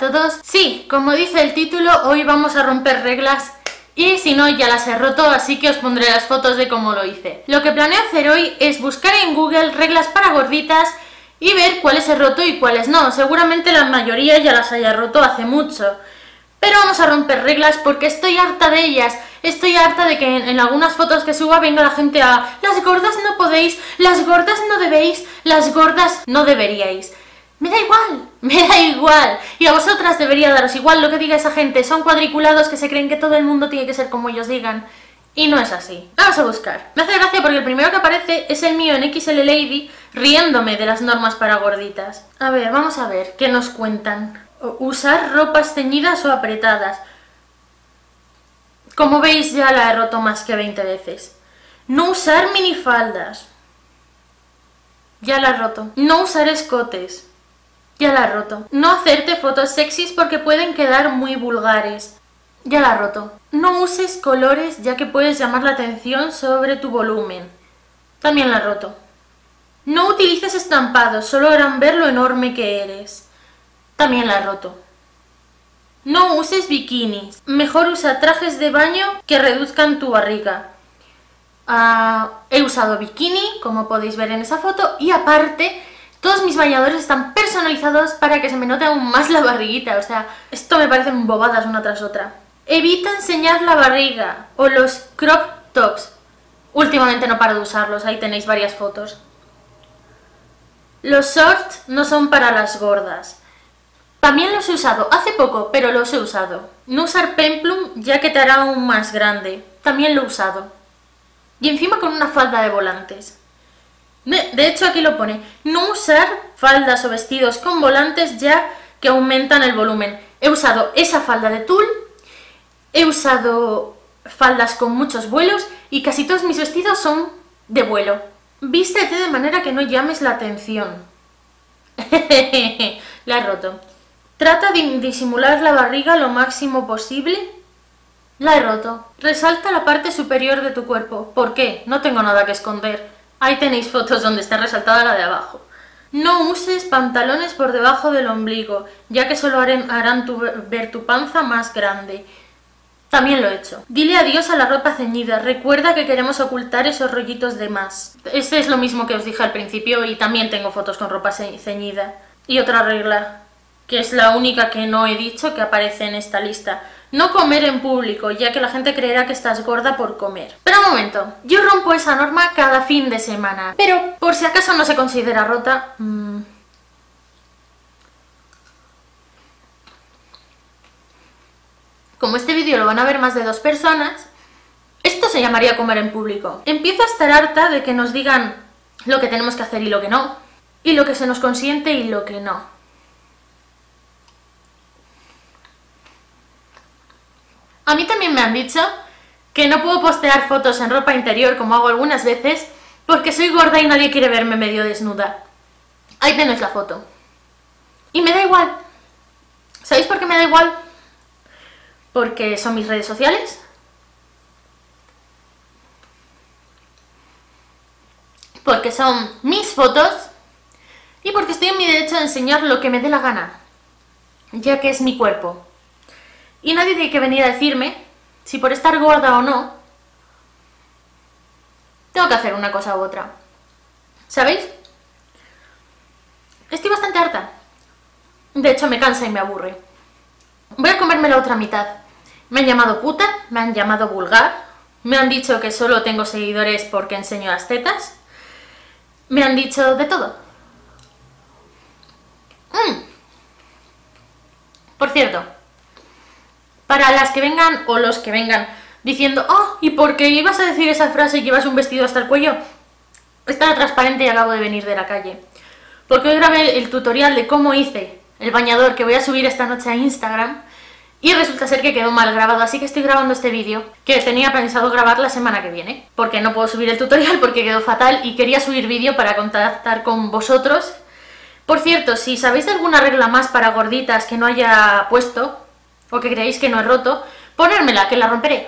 todos. Sí, como dice el título, hoy vamos a romper reglas y si no ya las he roto, así que os pondré las fotos de cómo lo hice. Lo que planeo hacer hoy es buscar en Google reglas para gorditas y ver cuáles he roto y cuáles no. Seguramente la mayoría ya las haya roto hace mucho, pero vamos a romper reglas porque estoy harta de ellas. Estoy harta de que en algunas fotos que suba venga la gente a las gordas no podéis, las gordas no debéis, las gordas no deberíais. Me da igual, y a vosotras debería daros igual lo que diga esa gente. Son cuadriculados que se creen que todo el mundo tiene que ser como ellos digan, y no es así. Vamos a buscar. Me hace gracia porque el primero que aparece es el mío en XL Lady, riéndome de las normas para gorditas. A ver, vamos a ver, ¿qué nos cuentan? Usar ropas ceñidas o apretadas. Como veis ya la he roto más que 20 veces. No usar minifaldas. Ya la he roto. No usar escotes. Ya la he roto. No hacerte fotos sexys porque pueden quedar muy vulgares. Ya la he roto. No uses colores ya que puedes llamar la atención sobre tu volumen. También la he roto. No utilices estampados, solo harán ver lo enorme que eres. También la he roto. No uses bikinis. Mejor usa trajes de baño que reduzcan tu barriga. He usado bikini, como podéis ver en esa foto, y aparte todos mis bañadores están personalizados para que se me note aún más la barriguita. O sea, esto me parecen bobadas una tras otra. Evita enseñar la barriga o los crop tops. Últimamente no paro de usarlos, ahí tenéis varias fotos. Los shorts no son para las gordas. También los he usado hace poco, pero los he usado. No usar pemplum ya que te hará aún más grande. También lo he usado. Y encima con una falda de volantes. De hecho aquí lo pone. No usar faldas o vestidos con volantes ya que aumentan el volumen. He usado esa falda de tul. He usado faldas con muchos vuelos y casi todos mis vestidos son de vuelo. Vístete de manera que no llames la atención. La he roto. Trata de disimular la barriga lo máximo posible. La he roto. Resalta la parte superior de tu cuerpo. ¿Por qué? No tengo nada que esconder. Ahí tenéis fotos donde está resaltada la de abajo. No uses pantalones por debajo del ombligo, ya que solo harán ver tu panza más grande. También lo he hecho. Dile adiós a la ropa ceñida. Recuerda que queremos ocultar esos rollitos de más. Este es lo mismo que os dije al principio y también tengo fotos con ropa ceñida. Y otra regla, que es la única que no he dicho que aparece en esta lista. No comer en público, ya que la gente creerá que estás gorda por comer. Pero un momento, yo rompo esa norma cada fin de semana. Pero por si acaso no se considera rota... Como este vídeo lo van a ver más de 2 personas, esto se llamaría comer en público. Empiezo a estar harta de que nos digan lo que tenemos que hacer y lo que no, y lo que se nos consiente y lo que no. A mí también me han dicho que no puedo postear fotos en ropa interior como hago algunas veces porque soy gorda y nadie quiere verme medio desnuda. Ahí tenéis la foto. Y me da igual. ¿Sabéis por qué me da igual? Porque son mis redes sociales. Porque son mis fotos. Y porque estoy en mi derecho de enseñar lo que me dé la gana. Ya que es mi cuerpo. Y nadie tiene que venir a decirme si por estar gorda o no tengo que hacer una cosa u otra. ¿Sabéis? Estoy bastante harta. De hecho me cansa y me aburre. Voy a comerme la otra mitad. Me han llamado puta, me han llamado vulgar, me han dicho que solo tengo seguidores porque enseño las tetas, me han dicho de todo. Por cierto, para las que vengan o los que vengan diciendo oh, ¿y por qué ibas a decir esa frase y llevas un vestido hasta el cuello? Estaba transparente y acabo de venir de la calle. Porque hoy grabé el tutorial de cómo hice el bañador que voy a subir esta noche a Instagram y resulta ser que quedó mal grabado, así que estoy grabando este vídeo que tenía pensado grabar la semana que viene. Porque no puedo subir el tutorial porque quedó fatal y quería subir vídeo para contactar con vosotros. Por cierto, si sabéis de alguna regla más para gorditas que no haya puesto o que creéis que no he roto, ponérmela, que la romperé.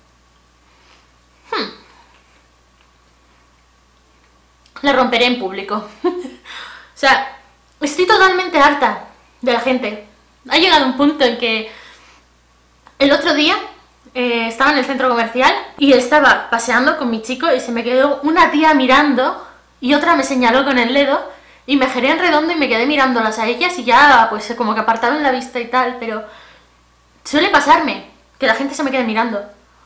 La romperé en público. O sea, estoy totalmente harta de la gente Ha llegado un punto en que el otro día estaba en el centro comercial y estaba paseando con mi chico y se me quedó una tía mirando y otra me señaló con el dedo y me giré en redondo y me quedé mirándolas a ellas y ya pues como que apartaron la vista y tal, pero suele pasarme que la gente se me quede mirando.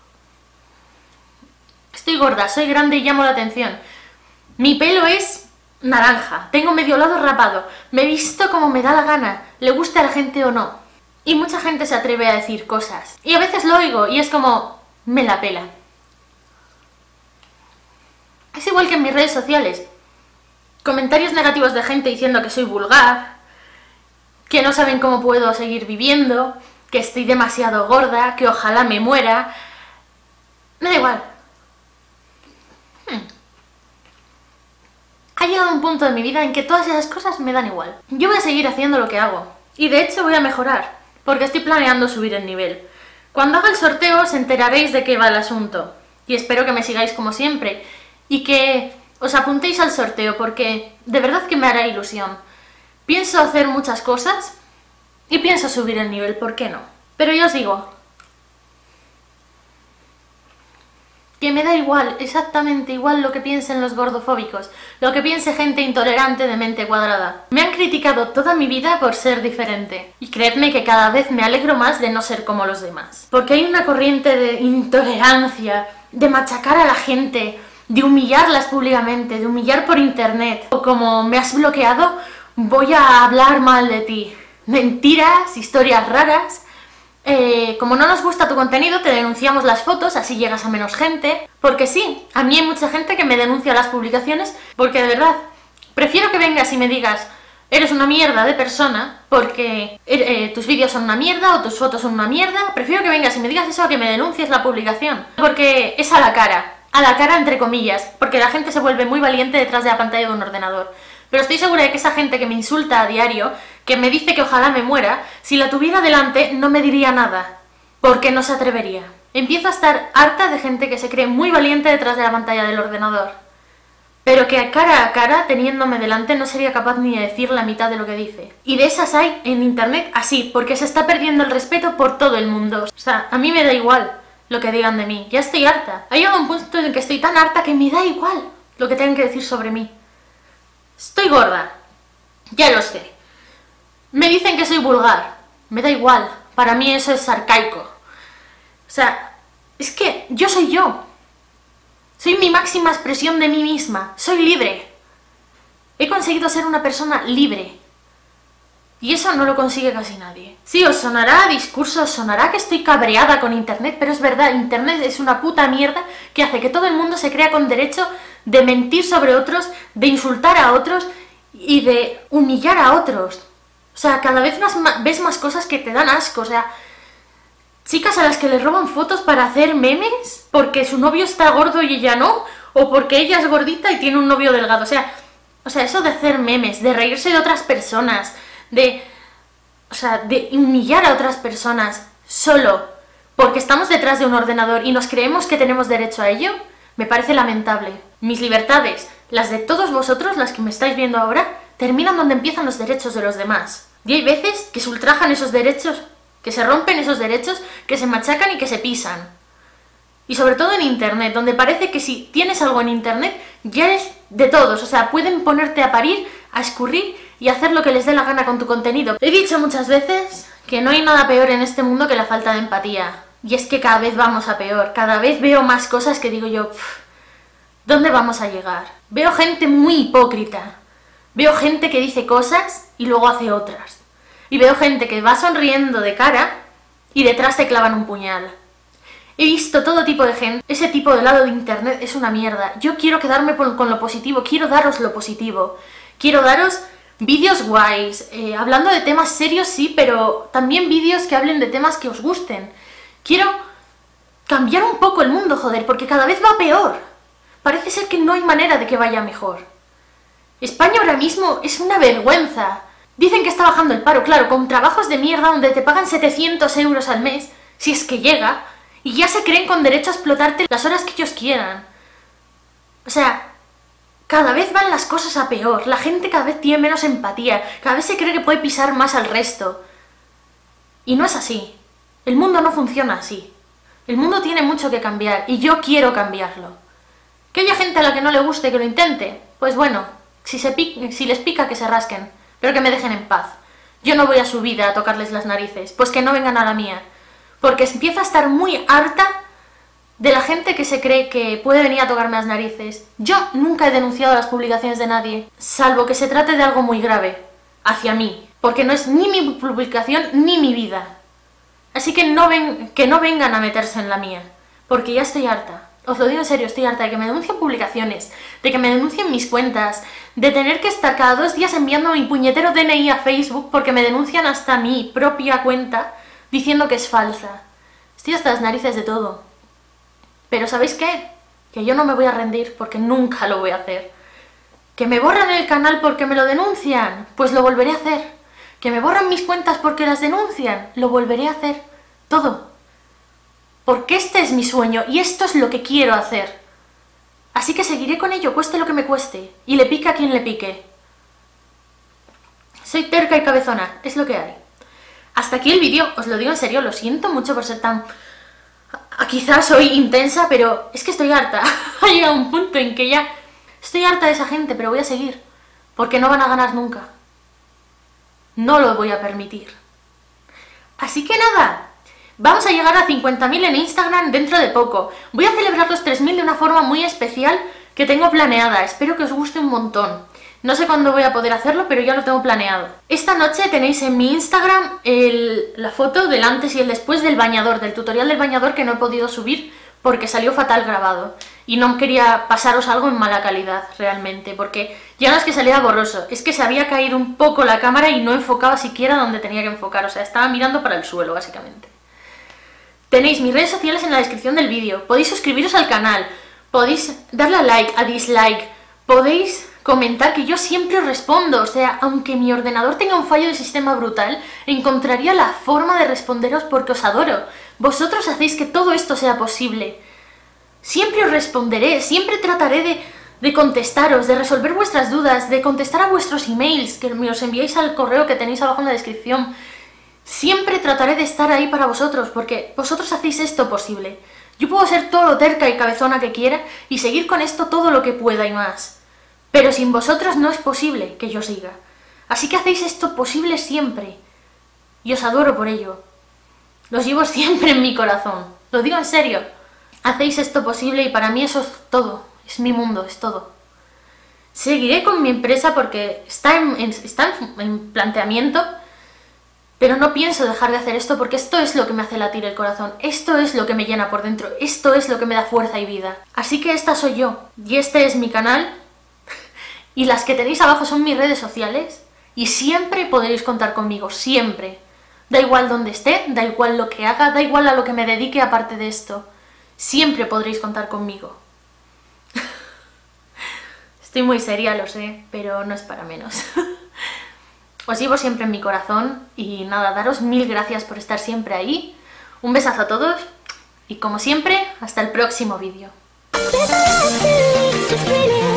Estoy gorda, soy grande y llamo la atención. Mi pelo es naranja, tengo medio lado rapado, me visto como me da la gana, le guste a la gente o no. Y mucha gente se atreve a decir cosas. Y a veces lo oigo y es como, me la pela. Es igual que en mis redes sociales. Comentarios negativos de gente diciendo que soy vulgar, que no saben cómo puedo seguir viviendo, que estoy demasiado gorda, que ojalá me muera. Me da igual. Ha llegado un punto de mi vida en que todas esas cosas me dan igual. Yo voy a seguir haciendo lo que hago. Y de hecho voy a mejorar, porque estoy planeando subir el nivel. Cuando haga el sorteo os enteraréis de qué va el asunto. Y espero que me sigáis como siempre. Y que os apuntéis al sorteo, porque de verdad que me hará ilusión. Pienso hacer muchas cosas y pienso subir el nivel, ¿por qué no? Pero ya os digo que me da igual, exactamente igual lo que piensen los gordofóbicos, lo que piense gente intolerante de mente cuadrada. Me han criticado toda mi vida por ser diferente. Y creedme que cada vez me alegro más de no ser como los demás. Porque hay una corriente de intolerancia, de machacar a la gente, de humillarlas públicamente, de humillar por internet. O como me has bloqueado, voy a hablar mal de ti. Mentiras, historias raras. Como no nos gusta tu contenido, te denunciamos las fotos, así llegas a menos gente. Porque sí, a mí hay mucha gente que me denuncia las publicaciones, porque de verdad, prefiero que vengas y me digas, eres una mierda de persona, porque tus vídeos son una mierda o tus fotos son una mierda. Prefiero que vengas y me digas eso a que me denuncies la publicación. Porque es a la cara entre comillas, porque la gente se vuelve muy valiente detrás de la pantalla de un ordenador. Pero estoy segura de que esa gente que me insulta a diario, que me dice que ojalá me muera, si la tuviera delante no me diría nada, porque no se atrevería. Empiezo a estar harta de gente que se cree muy valiente detrás de la pantalla del ordenador, pero que cara a cara, teniéndome delante, no sería capaz ni de decir la mitad de lo que dice. Y de esas hay en internet así, porque se está perdiendo el respeto por todo el mundo. O sea, a mí me da igual lo que digan de mí, ya estoy harta. Ha llegado un punto en el que estoy tan harta que me da igual lo que tengan que decir sobre mí. Estoy gorda, ya lo sé. Me dicen que soy vulgar, me da igual, para mí eso es arcaico. O sea, es que yo soy yo. Soy mi máxima expresión de mí misma, soy libre. He conseguido ser una persona libre. Y eso no lo consigue casi nadie. Sí, os sonará a discurso, os sonará que estoy cabreada con internet, pero es verdad, internet es una puta mierda que hace que todo el mundo se crea con derecho de mentir sobre otros, de insultar a otros y de humillar a otros. O sea, cada vez ves más cosas que te dan asco, o sea, chicas a las que les roban fotos para hacer memes porque su novio está gordo y ella no, o porque ella es gordita y tiene un novio delgado. O sea, eso de hacer memes, de reírse de otras personas, de humillar a otras personas solo porque estamos detrás de un ordenador y nos creemos que tenemos derecho a ello, me parece lamentable. Mis libertades, las de todos vosotros, las que me estáis viendo ahora, terminan donde empiezan los derechos de los demás. Y hay veces que se ultrajan esos derechos, que se rompen esos derechos, que se machacan y que se pisan. Y sobre todo en internet, donde parece que si tienes algo en internet, ya es de todos. O sea, pueden ponerte a parir, a escurrir y hacer lo que les dé la gana con tu contenido. He dicho muchas veces que no hay nada peor en este mundo que la falta de empatía. Y es que cada vez vamos a peor. Cada vez veo más cosas que digo yo, ¿dónde vamos a llegar? Veo gente muy hipócrita. Veo gente que dice cosas y luego hace otras. Y veo gente que va sonriendo de cara y detrás te clavan un puñal. He visto todo tipo de gente. Ese tipo de lado de internet es una mierda. Yo quiero quedarme con lo positivo, quiero daros lo positivo. Quiero daros vídeos guays, hablando de temas serios sí, pero también vídeos que hablen de temas que os gusten. Quiero cambiar un poco el mundo, joder, porque cada vez va peor. Parece ser que no hay manera de que vaya mejor. España ahora mismo es una vergüenza. Dicen que está bajando el paro, claro, con trabajos de mierda donde te pagan 700 euros al mes, si es que llega, y ya se creen con derecho a explotarte las horas que ellos quieran. O sea, cada vez van las cosas a peor, la gente cada vez tiene menos empatía, cada vez se cree que puede pisar más al resto. Y no es así. El mundo no funciona así. El mundo tiene mucho que cambiar y yo quiero cambiarlo. ¿Que haya gente a la que no le guste que lo intente? Pues bueno, si les pica que se rasquen, pero que me dejen en paz. Yo no voy a su vida a tocarles las narices, pues que no vengan a la mía. Porque empiezo a estar muy harta de la gente que se cree que puede venir a tocarme las narices. Yo nunca he denunciado las publicaciones de nadie, salvo que se trate de algo muy grave, hacia mí, porque no es ni mi publicación ni mi vida. Así que no vengan a meterse en la mía, porque ya estoy harta. Os lo digo en serio, estoy harta de que me denuncien publicaciones, de que me denuncien mis cuentas, de tener que estar cada 2 días enviando mi puñetero DNI a Facebook porque me denuncian hasta mi propia cuenta diciendo que es falsa. Estoy hasta las narices de todo. Pero ¿sabéis qué? Que yo no me voy a rendir porque nunca lo voy a hacer. ¿Que me borran el canal porque me lo denuncian? Pues lo volveré a hacer. ¿Que me borran mis cuentas porque las denuncian? Lo volveré a hacer. Todo. Porque este es mi sueño y esto es lo que quiero hacer. Así que seguiré con ello, cueste lo que me cueste. Y le pique a quien le pique. Soy terca y cabezona, es lo que hay. Hasta aquí el vídeo, os lo digo en serio, lo siento mucho por ser tan... Quizás soy intensa, pero es que estoy harta. Ha llegado un punto en que ya... Estoy harta de esa gente, pero voy a seguir. Porque no van a ganar nunca. No lo voy a permitir. Así que nada... Vamos a llegar a 50.000 en Instagram dentro de poco. Voy a celebrar los 3.000 de una forma muy especial que tengo planeada. Espero que os guste un montón. No sé cuándo voy a poder hacerlo, pero ya lo tengo planeado. Esta noche tenéis en mi Instagram la foto del antes y el después del bañador, del tutorial del bañador que no he podido subir porque salió fatal grabado. Y no quería pasaros algo en mala calidad, realmente, porque ya no es que saliera borroso, es que se había caído un poco la cámara y no enfocaba siquiera donde tenía que enfocar. O sea, estaba mirando para el suelo, básicamente. Tenéis mis redes sociales en la descripción del vídeo, podéis suscribiros al canal, podéis darle a like, a dislike, podéis comentar que yo siempre os respondo, o sea, aunque mi ordenador tenga un fallo de sistema brutal, encontraría la forma de responderos porque os adoro. Vosotros hacéis que todo esto sea posible. Siempre os responderé, siempre trataré de contestaros, de resolver vuestras dudas, de contestar a vuestros emails, que me los enviáis al correo que tenéis abajo en la descripción. Siempre trataré de estar ahí para vosotros, porque vosotros hacéis esto posible. Yo puedo ser todo lo terca y cabezona que quiera y seguir con esto todo lo que pueda y más. Pero sin vosotros no es posible que yo siga. Así que hacéis esto posible siempre. Y os adoro por ello. Los llevo siempre en mi corazón. Lo digo en serio. Hacéis esto posible y para mí eso es todo. Es mi mundo, es todo. Seguiré con mi empresa porque está en planteamiento. Pero no pienso dejar de hacer esto porque esto es lo que me hace latir el corazón, esto es lo que me llena por dentro, esto es lo que me da fuerza y vida. Así que esta soy yo, y este es mi canal, y las que tenéis abajo son mis redes sociales, y siempre podréis contar conmigo, siempre. Da igual donde esté, da igual lo que haga, da igual a lo que me dedique aparte de esto, siempre podréis contar conmigo. Estoy muy seria, lo sé, pero no es para menos. Os llevo siempre en mi corazón y nada, daros 1000 gracias por estar siempre ahí. Un besazo a todos y como siempre, hasta el próximo vídeo.